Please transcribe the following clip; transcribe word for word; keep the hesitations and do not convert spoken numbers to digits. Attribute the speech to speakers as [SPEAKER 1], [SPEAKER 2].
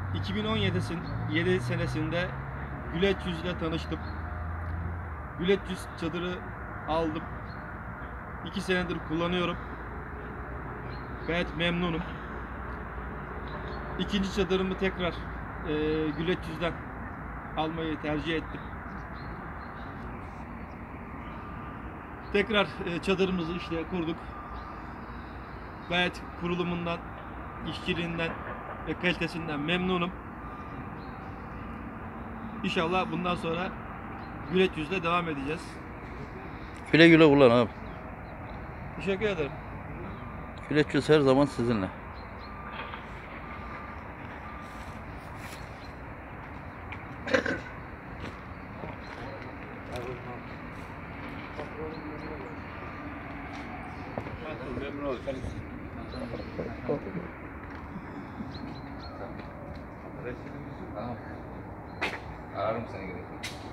[SPEAKER 1] iki bin on yedi senesinde Güleç Yüz'le tanıştım. Güleç Yüz çadırı aldım. iki senedir kullanıyorum. Gayet memnunum. İkinci çadırımı tekrar e, Güleç Yüz'den almayı tercih ettim. Tekrar e, çadırımızı işte kurduk. Gayet kurulumundan, işçiliğinden ve kalitesinden memnunum. İnşallah bundan sonra Güleç Yüz'le devam edeceğiz.
[SPEAKER 2] Güle güle kullan abi.
[SPEAKER 1] Teşekkür ederim.
[SPEAKER 2] Güleç Yüz her zaman sizinle.
[SPEAKER 3] Memnun oldum. Tamam. Ararım seni gerekirse.